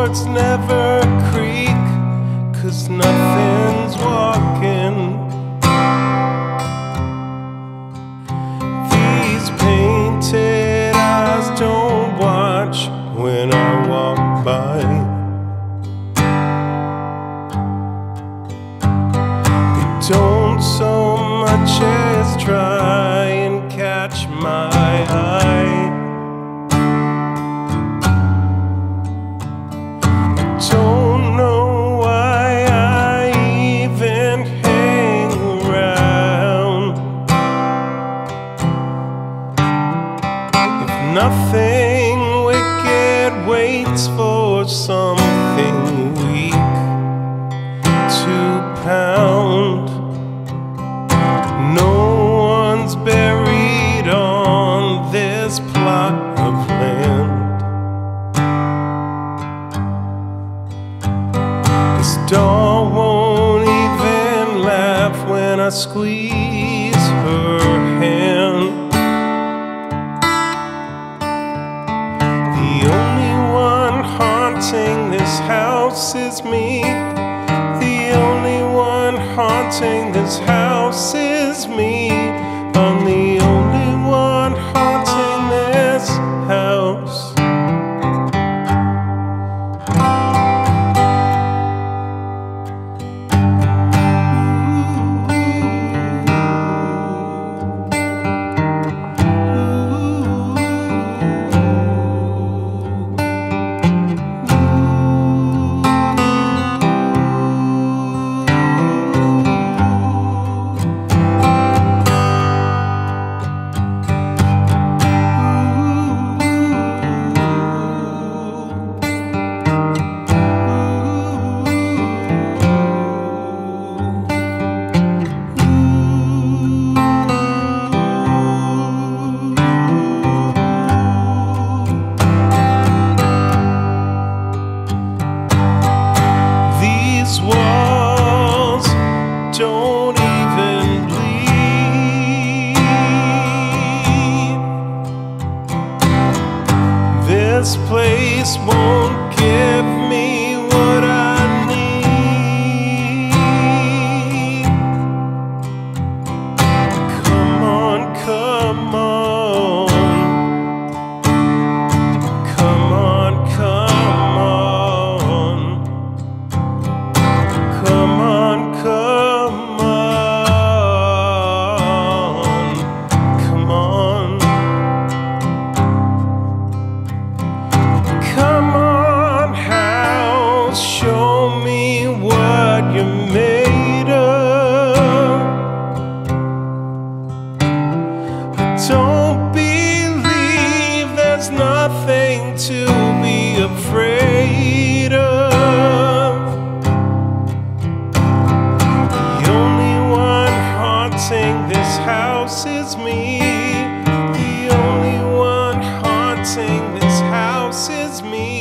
boards never creak, 'cause nothing's walking. These painted eyes don't watch when I walk by. They don't so much as try and catch my eye. Don't know why I even hang around. If nothing wicked waits for something weak to pound, no one's buried on this plot of land. This doll won't even laugh when I squeeze her hand. The only one haunting this house is me. The only one haunting this house is me. I'm the only one haunting this house. These walls don't even bleed. This place won't give me what I need. Come on, come on. Come on, come on. Come on, come on. Come on. Come on, house, show me what you're made of. I don't believe there's nothing to be afraid of. The only one haunting this house is me. The only one haunting this house is me.